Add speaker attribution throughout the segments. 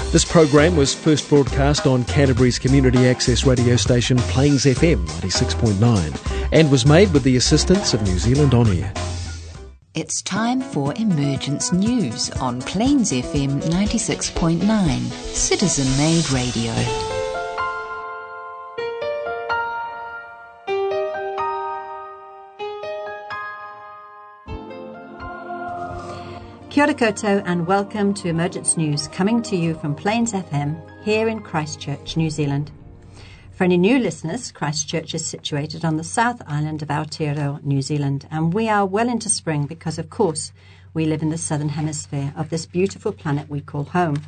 Speaker 1: This program was first broadcast on Canterbury's community access radio station Plains FM 96.9 and was made with the assistance of New Zealand On Air.
Speaker 2: It's time for Emergence News on Plains FM 96.9, citizen-made radio.
Speaker 3: Kia ora koutou and welcome to Emergence News, coming to you from Plains FM here in Christchurch, New Zealand. For any new listeners, Christchurch is situated on the South Island of Aotearoa, New Zealand, and we are well into spring because, of course, we live in the southern hemisphere of this beautiful planet we call home.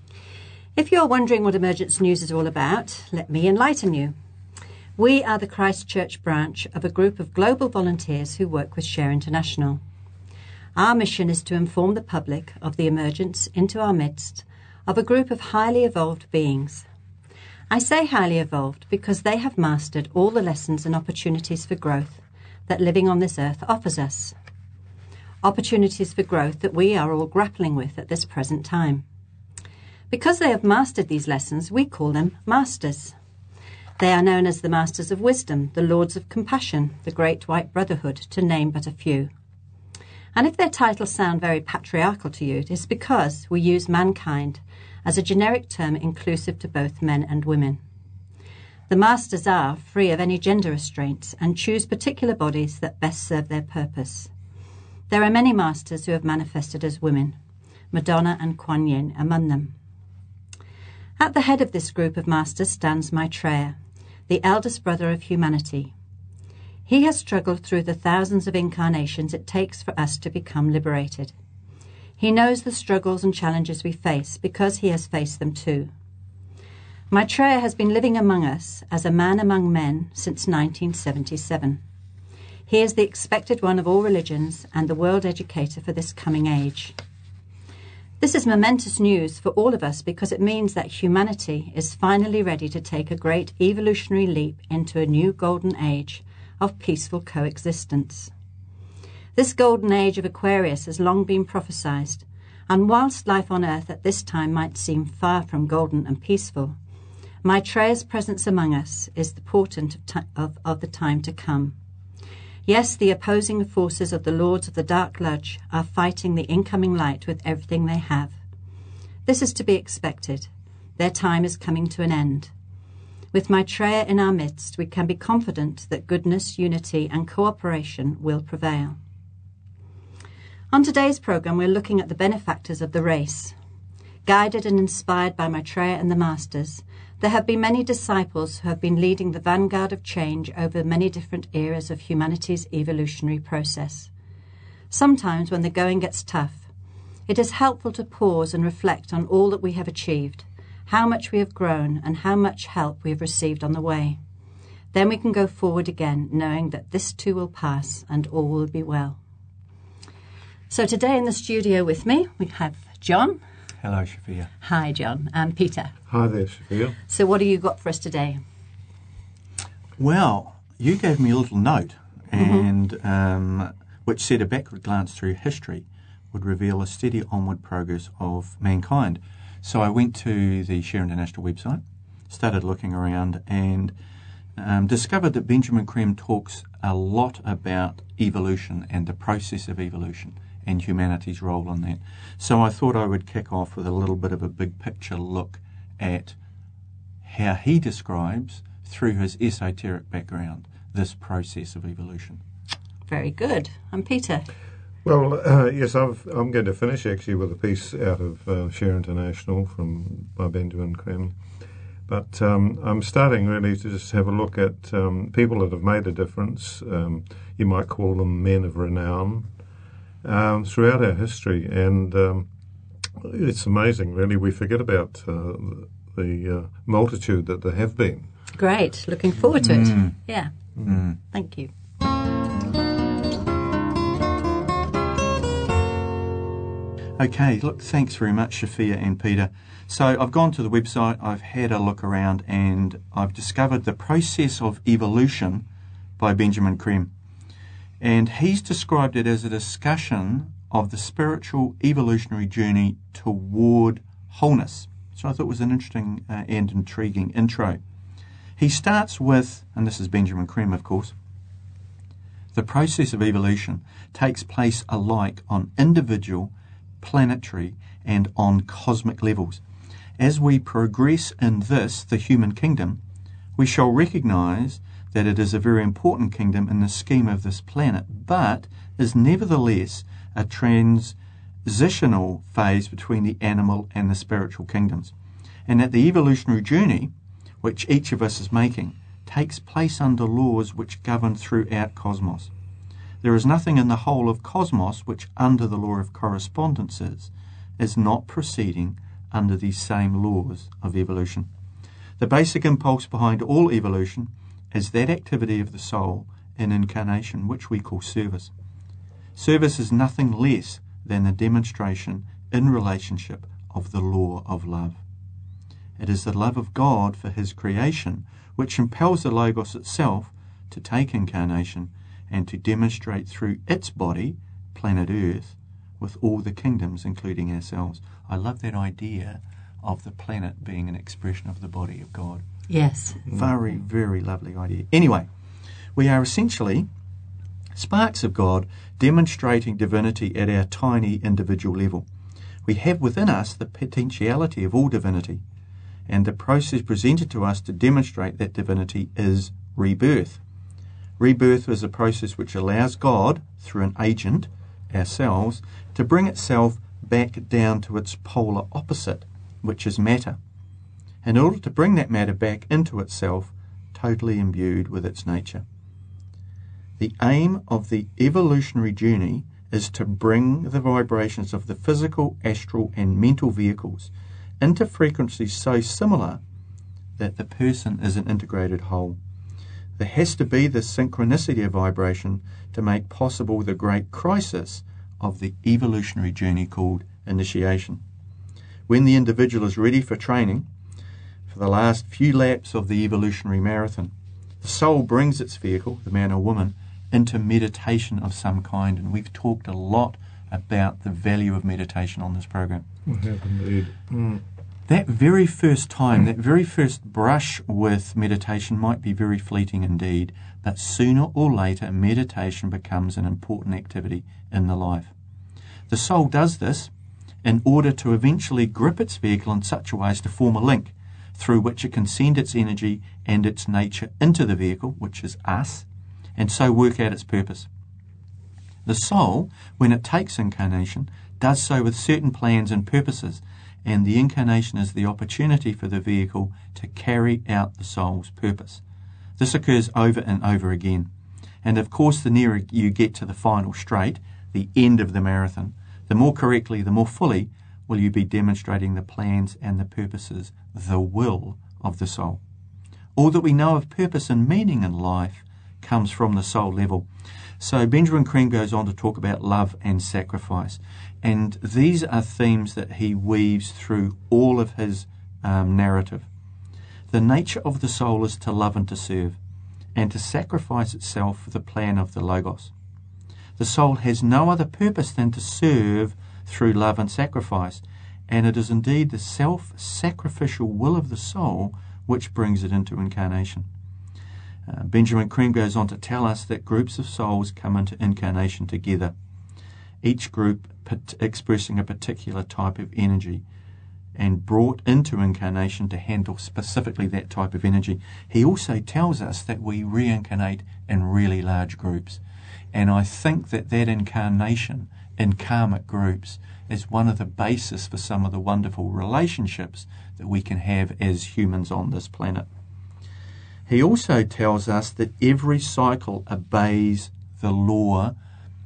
Speaker 3: If you're wondering what Emergence News is all about, let me enlighten you. We are the Christchurch branch of a group of global volunteers who work with Share International. Our mission is to inform the public of the emergence into our midst of a group of highly evolved beings. I say highly evolved because they have mastered all the lessons and opportunities for growth that living on this earth offers us. Opportunities for growth that we are all grappling with at this present time. Because they have mastered these lessons, we call them masters. They are known as the Masters of Wisdom, the Lords of Compassion, the Great White Brotherhood, to name but a few. And if their titles sound very patriarchal to you, it is because we use mankind as a generic term inclusive to both men and women. The Masters are free of any gender restraints and choose particular bodies that best serve their purpose. There are many Masters who have manifested as women, Madonna and Kuan Yin among them. At the head of this group of Masters stands Maitreya, the eldest brother of humanity. He has struggled through the thousands of incarnations it takes for us to become liberated. He knows the struggles and challenges we face because he has faced them too. Maitreya has been living among us as a man among men since 1977. He is the expected one of all religions and the world educator for this coming age. This is momentous news for all of us because it means that humanity is finally ready to take a great evolutionary leap into a new golden age of peaceful coexistence. This golden age of Aquarius has long been prophesied, and whilst life on earth at this time might seem far from golden and peaceful, Maitreya's presence among us is the portent of the time to come. Yes, the opposing forces of the Lords of the Dark Lodge are fighting the incoming light with everything they have. This is to be expected. Their time is coming to an end. With Maitreya in our midst, we can be confident that goodness, unity and cooperation will prevail. On today's programme, we're looking at the benefactors of the race. Guided and inspired by Maitreya and the Masters, there have been many disciples who have been leading the vanguard of change over many different eras of humanity's evolutionary process. Sometimes when the going gets tough, it is helpful to pause and reflect on all that we have achieved, how much we have grown and how much help we have received on the way. Then we can go forward again, knowing that this too will pass and all will be well. So today in the studio with me, we have John.
Speaker 4: Hello, Shafia.
Speaker 3: Hi, John. And Peter.
Speaker 5: Hi there, Shafia.
Speaker 3: So what have you got for us today?
Speaker 4: Well, you gave me a little note, and which said a backward glance through history would reveal a steady onward progress of mankind. So I went to the Share International website, started looking around, and discovered that Benjamin Creme talks a lot about evolution and the process of evolution and humanity's role in that. So I thought I would kick off with a little bit of a big picture look at how he describes, through his esoteric background, this process of evolution.
Speaker 3: Very good. And Peter?
Speaker 5: Well, yes, I'm going to finish actually with a piece out of Share International by Benjamin Creme. But I'm starting really to just have a look at people that have made a difference. You might call them men of renown throughout our history. And it's amazing, really. We forget about the multitude that there have been.
Speaker 3: Great. Looking forward to it. Yeah. Thank you.
Speaker 4: Okay, look, thanks very much, Shafia and Peter. So I've gone to the website, I've had a look around, and I've discovered the process of evolution by Benjamin Creme. And he's described it as a discussion of the spiritual evolutionary journey toward wholeness. It's So I thought it was an interesting and intriguing intro. He starts with, and this is Benjamin Creme, of course, the process of evolution takes place alike on individual, planetary, and on cosmic levels. As we progress in this, the human kingdom, we shall recognise that it is a very important kingdom in the scheme of this planet, but is nevertheless a transitional phase between the animal and the spiritual kingdoms, and that the evolutionary journey, which each of us is making, takes place under laws which govern throughout cosmos. There is nothing in the whole of cosmos which, under the law of correspondence, is not proceeding under these same laws of evolution. The basic impulse behind all evolution is that activity of the soul in incarnation which we call service. Service is nothing less than the demonstration in relationship of the law of love. It is the love of God for his creation which impels the Logos itself to take incarnation and to demonstrate through its body, planet Earth, with all the kingdoms, including ourselves. I love that idea of the planet being an expression of the body of God.
Speaker 3: Yes.
Speaker 4: Very, very lovely idea. Anyway, we are essentially sparks of God demonstrating divinity at our tiny individual level. We have within us the potentiality of all divinity, and the process presented to us to demonstrate that divinity is rebirth. Rebirth is a process which allows God, through an agent, ourselves, to bring itself back down to its polar opposite, which is matter, in order to bring that matter back into itself, totally imbued with its nature. The aim of the evolutionary journey is to bring the vibrations of the physical, astral, and mental vehicles into frequencies so similar that the person is an integrated whole. There has to be this synchronicity of vibration to make possible the great crisis of the evolutionary journey called initiation. When the individual is ready for training, for the last few laps of the evolutionary marathon, the soul brings its vehicle, the man or woman, into meditation of some kind. And we've talked a lot about the value of meditation on this program.
Speaker 5: We have indeed.
Speaker 4: That very first time, that very first brush with meditation might be very fleeting indeed, but sooner or later meditation becomes an important activity in the life. The soul does this in order to eventually grip its vehicle in such a way as to form a link through which it can send its energy and its nature into the vehicle, which is us, and so work out its purpose. The soul, when it takes incarnation, does so with certain plans and purposes, and the incarnation is the opportunity for the vehicle to carry out the soul's purpose. This occurs over and over again. And of course, the nearer you get to the final straight, the end of the marathon, the more correctly, the more fully will you be demonstrating the plans and the purposes, the will of the soul. All that we know of purpose and meaning in life comes from the soul level. So Benjamin Creme goes on to talk about love and sacrifice. And these are themes that he weaves through all of his narrative. The nature of the soul is to love and to serve, and to sacrifice itself for the plan of the Logos. The soul has no other purpose than to serve through love and sacrifice, and it is indeed the self-sacrificial will of the soul which brings it into incarnation. Benjamin Creme goes on to tell us that groups of souls come into incarnation together, each group expressing a particular type of energy, and brought into incarnation to handle specifically that type of energy. He also tells us that we reincarnate in really large groups, and I think that incarnation in karmic groups is one of the basis for some of the wonderful relationships that we can have as humans on this planet. He also tells us that every cycle obeys the law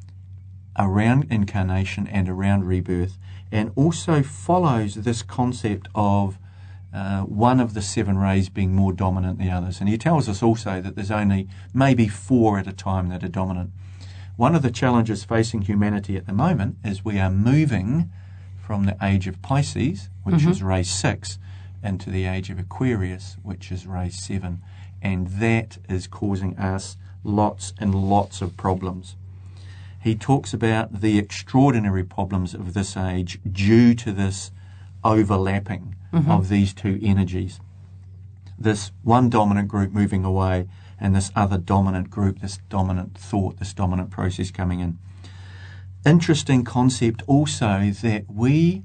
Speaker 4: around incarnation and around rebirth, and also follows this concept of one of the seven rays being more dominant than the others. And he tells us also that there's only maybe 4 at a time that are dominant. One of the challenges facing humanity at the moment is we are moving from the age of Pisces, which is ray 6, into the age of Aquarius, which is ray 7. And that is causing us lots and lots of problems. He talks about the extraordinary problems of this age due to this overlapping of these two energies. This one dominant group moving away and this other dominant group, this dominant thought, this dominant process coming in. Interesting concept also that we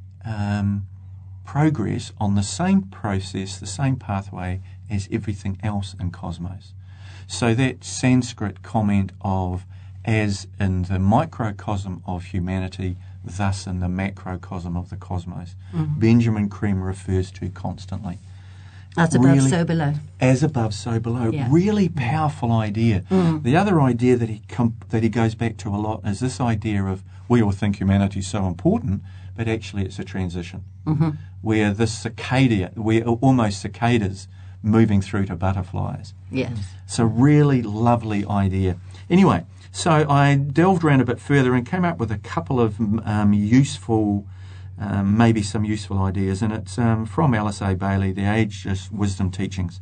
Speaker 4: progress on the same process, the same pathway as everything else in cosmos. So that Sanskrit comment of as in the microcosm of humanity, thus in the macrocosm of the cosmos, Benjamin Creme refers to constantly.
Speaker 3: As above, so below.
Speaker 4: As above, so below.
Speaker 3: Yeah.
Speaker 4: Really powerful idea. The other idea that he goes back to a lot is this idea of we all think humanity is so important, but actually it's a transition. Where this we're almost cicadas moving through to butterflies.
Speaker 3: Yes.
Speaker 4: It's a really lovely idea. Anyway, so I delved around a bit further and came up with a couple of useful ideas, and it's from Alice A. Bailey, The Ageless Wisdom Teachings.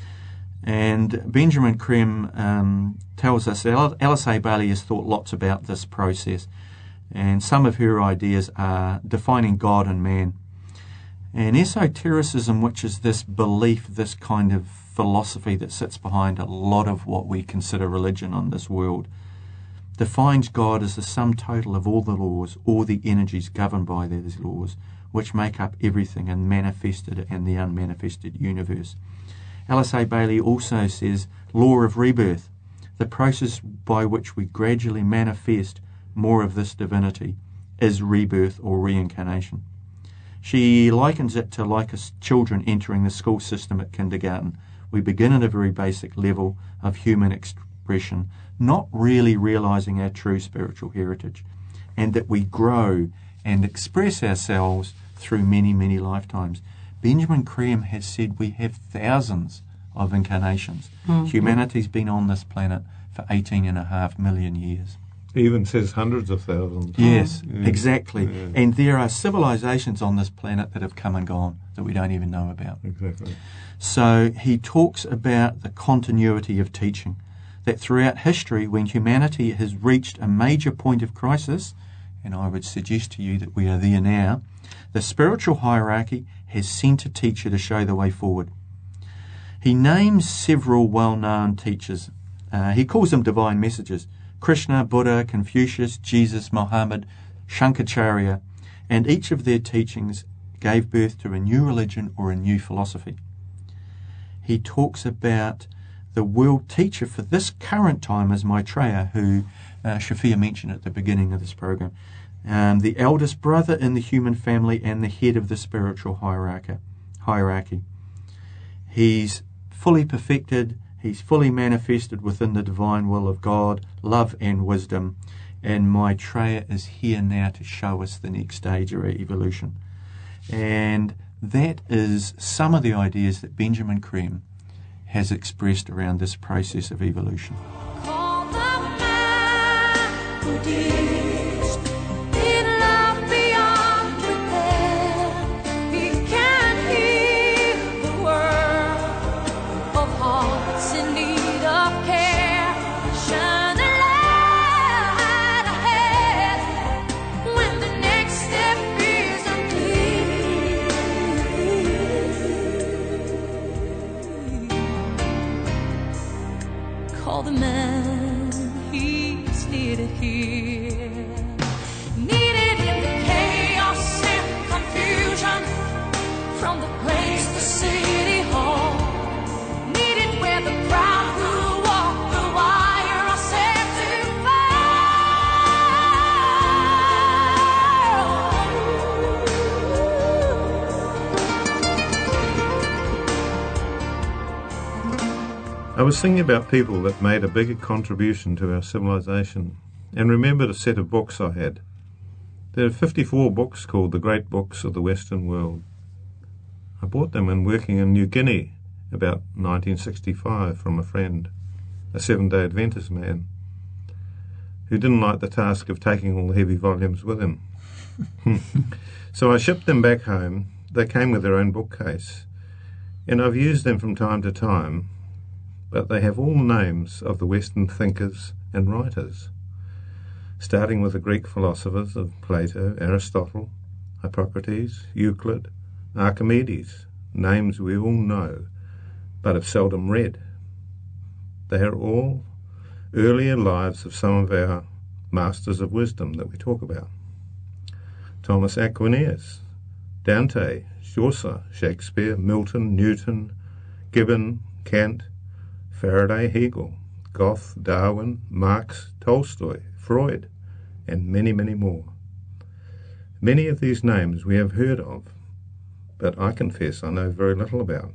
Speaker 4: And Benjamin Creme tells us that Alice A. Bailey has thought lots about this process, and some of her ideas are defining God and man. And esotericism, which is this belief, this kind of philosophy that sits behind a lot of what we consider religion on this world, defines God as the sum total of all the laws, all the energies governed by these laws, which make up everything in manifested and the unmanifested universe. Alice A. Bailey also says, law of rebirth, the process by which we gradually manifest more of this divinity, is rebirth or reincarnation. She likens it to like us children entering the school system at kindergarten. We begin at a very basic level of human expression, not really realizing our true spiritual heritage, and that we grow and express ourselves through many, many lifetimes. Benjamin Creme has said we have thousands of incarnations. Humanity's been on this planet for 18.5 million years.
Speaker 5: He even says hundreds of thousands.
Speaker 4: Yes, exactly. Yeah. And there are civilizations on this planet that have come and gone that we don't even know about.
Speaker 5: Exactly.
Speaker 4: So he talks about the continuity of teaching, that throughout history, when humanity has reached a major point of crisis, and I would suggest to you that we are there now, the spiritual hierarchy has sent a teacher to show the way forward. He names several well-known teachers. He calls them divine messages: Krishna, Buddha, Confucius, Jesus, Muhammad, Shankaracharya, and each of their teachings gave birth to a new religion or a new philosophy. He talks about the world teacher for this current time as Maitreya, who Shafia mentioned at the beginning of this program, the eldest brother in the human family and the head of the spiritual hierarchy. He's fully perfected, he's fully manifested within the divine will of God, love and wisdom, and Maitreya is here now to show us the next stage of our evolution. And that is some of the ideas that Benjamin Creme has expressed around this process of evolution.
Speaker 6: Call the man who did in love beyond repair. He can heal the world of hearts in need of care. Shine a light ahead when the next step is unclear. Call the man, he's needed here. Needed in the chaos and confusion, from the place to city hall. Needed where the proud who walk the wire are set to fall.
Speaker 5: I was thinking about people that made a bigger contribution to our civilization, and remembered a set of books I had. There are 54 books called The Great Books of the Western World. I bought them when working in New Guinea about 1965 from a friend, a Seventh-day Adventist man, who didn't like the task of taking all the heavy volumes with him. So I shipped them back home. They came with their own bookcase, and I've used them from time to time, but they have all the names of the Western thinkers and writers, starting with the Greek philosophers of Plato, Aristotle, Hippocrates, Euclid, Archimedes, names we all know, but have seldom read. They are all earlier lives of some of our masters of wisdom that we talk about. Thomas Aquinas, Dante, Chaucer, Shakespeare, Milton, Newton, Gibbon, Kant, Faraday, Hegel, Goethe, Darwin, Marx, Tolstoy, Freud, and many, many more. Many of these names we have heard of, but I confess I know very little about.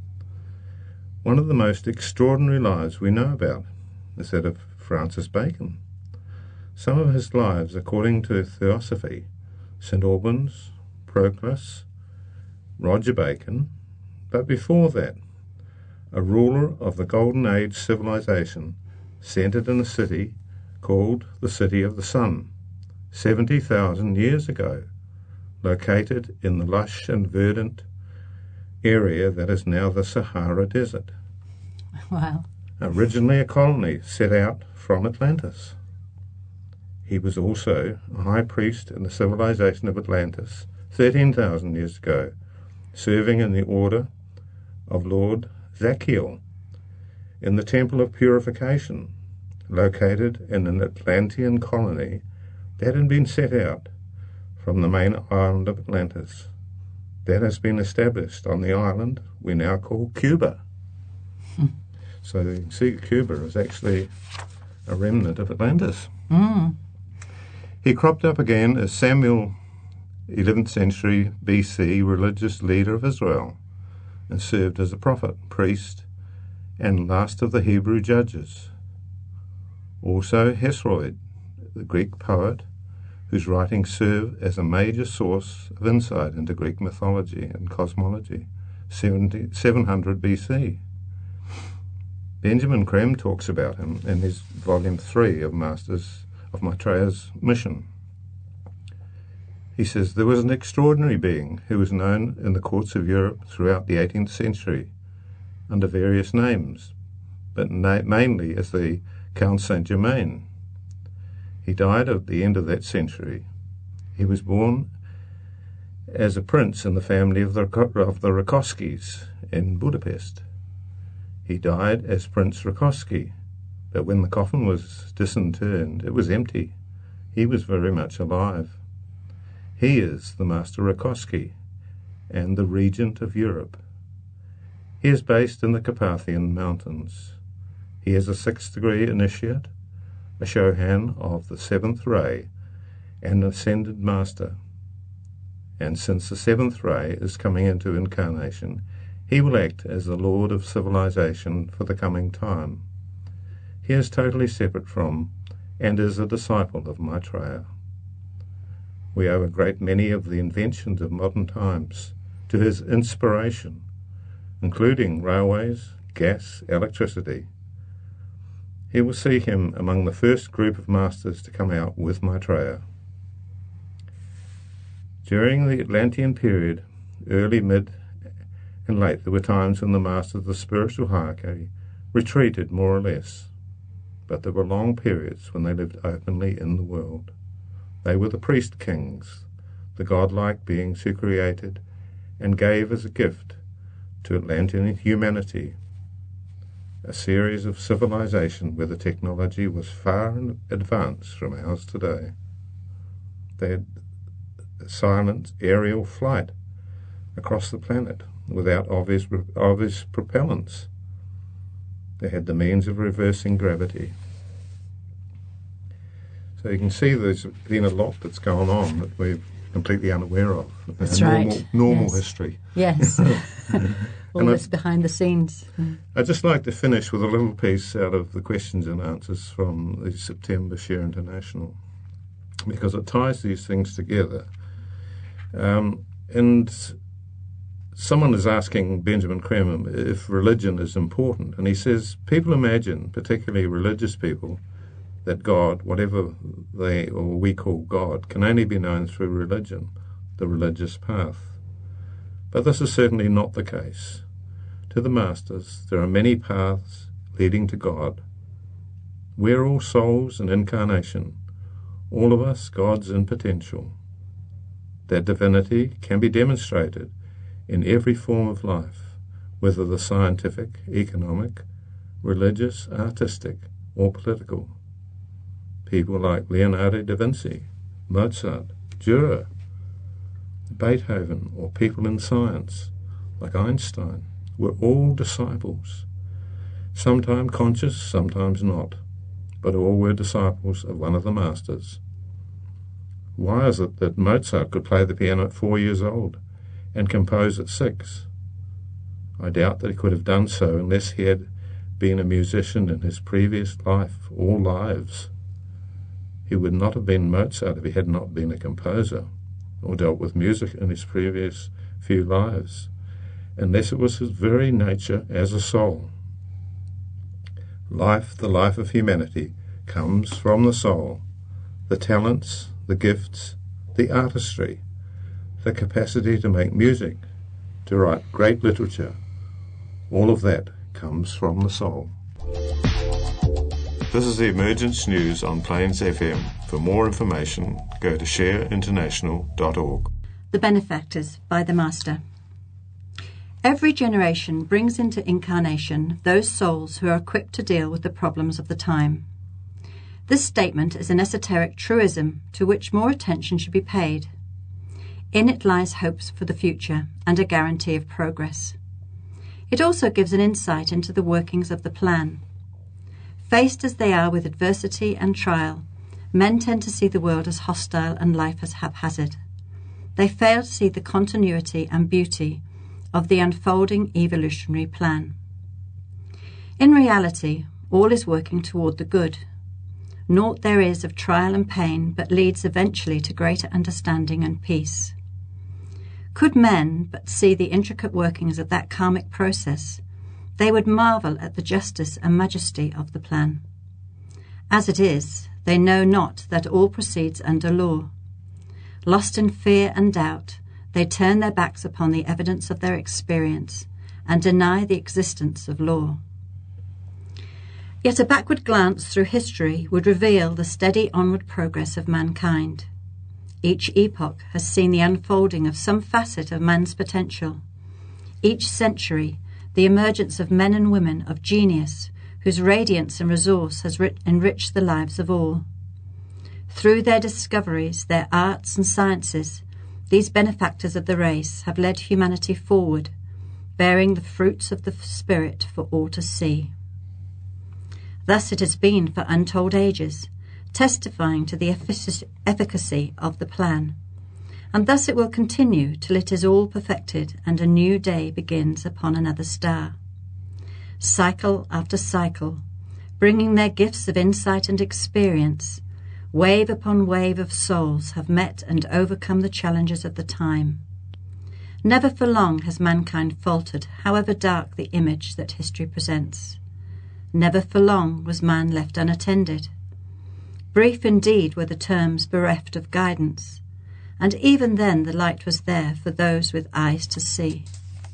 Speaker 5: One of the most extraordinary lives we know about is that of Francis Bacon. Some of his lives, according to Theosophy, St. Albans, Proclus, Roger Bacon, but before that, a ruler of the Golden Age civilization centred in a city called the City of the Sun, 70,000 years ago, located in the lush and verdant area that is now the Sahara Desert.
Speaker 3: Wow.
Speaker 5: Originally a colony set out from Atlantis. He was also a high priest in the civilization of Atlantis 13,000 years ago, serving in the order of Lord Zachiel in the Temple of Purification, located in an Atlantean colony that had been set out from the main island of Atlantis. That has been established on the island we now call Cuba. So you can see Cuba is actually a remnant of Atlantis. He cropped up again as Samuel, 11th century BC, religious leader of Israel, and served as a prophet, priest, and last of the Hebrew judges. Also Hesiod, the Greek poet, whose writings serve as a major source of insight into Greek mythology and cosmology, 700 BC. Benjamin Creme talks about him in his volume 3 of Masters of Maitreya's Mission. He says, there was an extraordinary being who was known in the courts of Europe throughout the 18th century under various names, but mainly as the Count Saint-Germain. He died at the end of that century. He was born as a prince in the family of the Rakoskis in Budapest. He died as Prince Rakoski, but when the coffin was disinterred, it was empty. He was very much alive. He is the Master Rakoski and the Regent of Europe. He is based in the Carpathian Mountains. He is a 6th degree initiate, a Shohan of the 7th ray, and an ascended master. And since the 7th ray is coming into incarnation, he will act as the Lord of civilization for the coming time. He is totally separate from and is a disciple of Maitreya. We owe a great many of the inventions of modern times to his inspiration, including railways, gas, electricity. He will see him among the first group of masters to come out with Maitreya. During the Atlantean period, early, mid, and late, there were times when the masters of the spiritual hierarchy retreated more or less, but there were long periods when they lived openly in the world. They were the priest kings, the godlike beings who created and gave as a gift to Atlantean humanity a series of civilization where the technology was far in advance from ours today. They had silent aerial flight across the planet without obvious propellants. They had the means of reversing gravity. So you can see there's been a lot that's gone on that we're completely unaware of.
Speaker 3: That's right.
Speaker 5: Normal
Speaker 3: Yes.
Speaker 5: history.
Speaker 3: Yes. All this behind the scenes.
Speaker 5: I'd just like to finish with a little piece out of the questions and answers from the September Share International, because it ties these things together. And someone is asking Benjamin Creme if religion is important, and he says people imagine, particularly religious people, that God, whatever they or we call God, can only be known through religion, the religious path. But this is certainly not the case. To the Masters, there are many paths leading to God. We're all souls in incarnation, all of us gods in potential. that divinity can be demonstrated in every form of life, whether the scientific, economic, religious, artistic, or political. People like Leonardo da Vinci, Mozart, Dürer, Beethoven, or people in science like Einstein were all disciples, sometimes conscious, sometimes not, but all were disciples of one of the masters. Why is it that Mozart could play the piano at 4 years old and compose at 6? I doubt that he could have done so unless he had been a musician in his previous life or lives. He would not have been Mozart if he had not been a composer or dealt with music in his previous few lives, unless it was his very nature as a soul. Life, the life of humanity, comes from the soul. The talents, the gifts, the artistry, the capacity to make music, to write great literature, all of that comes from the soul. This is the Emergence News on Plains FM. For more information, go to shareinternational.org.
Speaker 3: The Benefactors by the Master. Every generation brings into incarnation those souls who are equipped to deal with the problems of the time. This statement is an esoteric truism to which more attention should be paid. In it lies hopes for the future and a guarantee of progress. It also gives an insight into the workings of the plan. Faced as they are with adversity and trial, men tend to see the world as hostile and life as haphazard. They fail to see the continuity and beauty of the unfolding evolutionary plan. In reality, all is working toward the good. Naught there is of trial and pain but leads eventually to greater understanding and peace. Could men but see the intricate workings of that karmic process, they would marvel at the justice and majesty of the plan. As it is, they know not that all proceeds under law. Lost in fear and doubt, they turn their backs upon the evidence of their experience and deny the existence of law. Yet a backward glance through history would reveal the steady onward progress of mankind. Each epoch has seen the unfolding of some facet of man's potential. Each century, the emergence of men and women of genius whose radiance and resource has enriched the lives of all. Through their discoveries, their arts and sciences, these benefactors of the race have led humanity forward, bearing the fruits of the Spirit for all to see. Thus it has been for untold ages, testifying to the efficacy of the plan. And thus it will continue till it is all perfected and a new day begins upon another star. Cycle after cycle, bringing their gifts of insight and experience, wave upon wave of souls have met and overcome the challenges of the time. Never for long has mankind faltered, however dark the image that history presents. Never for long was man left unattended. Brief indeed were the terms bereft of guidance, and even then the light was there for those with eyes to see.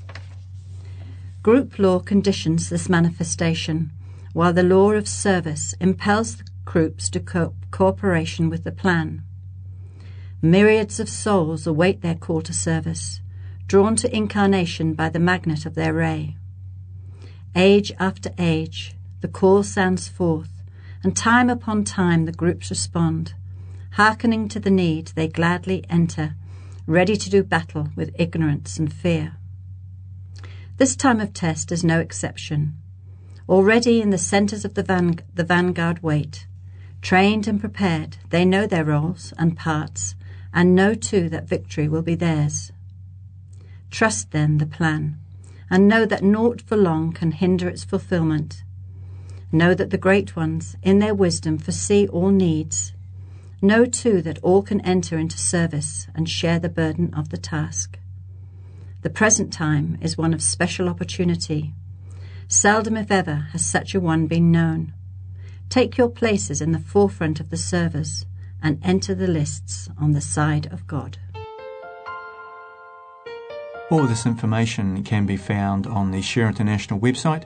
Speaker 3: Group law conditions this manifestation, while the law of service impels the groups to cooperation with the plan. Myriads of souls await their call to service, drawn to incarnation by the magnet of their ray. Age after age, the call sounds forth, and time upon time the groups respond. Hearkening to the need, they gladly enter, ready to do battle with ignorance and fear. This time of test is no exception. Already in the centres of the vanguard wait. Trained and prepared, they know their roles and parts, and know too that victory will be theirs. Trust then the plan, and know that naught for long can hinder its fulfilment. Know that the great ones, in their wisdom, foresee all needs. Know too that all can enter into service and share the burden of the task. The present time is one of special opportunity. Seldom, if ever, has such a one been known. Take your places in the forefront of the servers and enter the lists on the side of God.
Speaker 4: All this information can be found on the Share International website,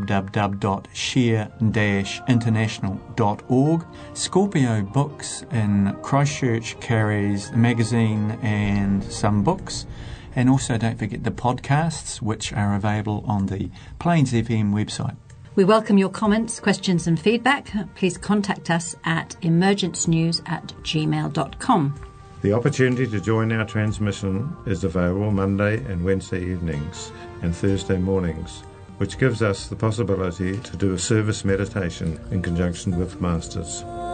Speaker 4: www.share-international.org. Scorpio Books in Christchurch carries a magazine and some books. And also don't forget the podcasts, which are available on the Plains FM website.
Speaker 3: We welcome your comments, questions and feedback. Please contact us at emergencenews@gmail.com.
Speaker 5: The opportunity to join our transmission is available Monday and Wednesday evenings and Thursday mornings, which gives us the possibility to do a service meditation in conjunction with Masters.